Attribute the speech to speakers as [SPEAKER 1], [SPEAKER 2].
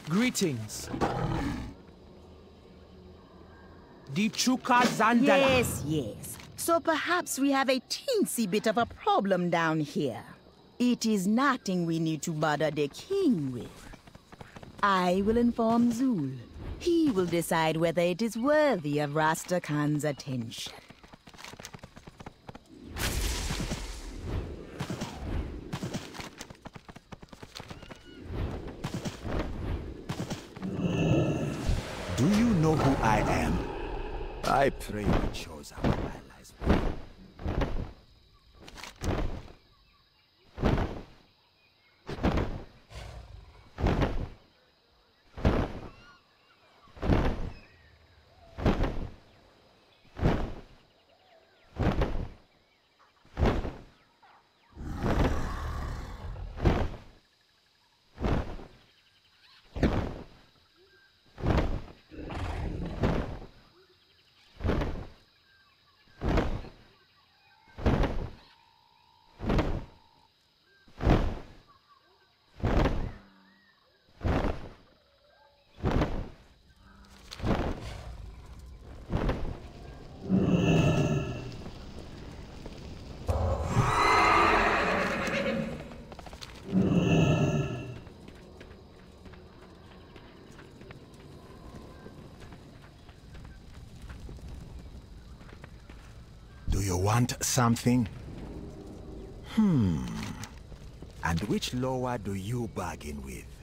[SPEAKER 1] Greetings. Dichuka Zandalar.
[SPEAKER 2] Yes. So perhaps we have a teensy bit of a problem down here. It is nothing we need to bother the king with. I will inform Zul. He will decide whether it is worthy of Rasta Khan's attention.
[SPEAKER 3] Do you know who I am? I pray you chose our allies well. Do you want something? And which lower do you bargain with?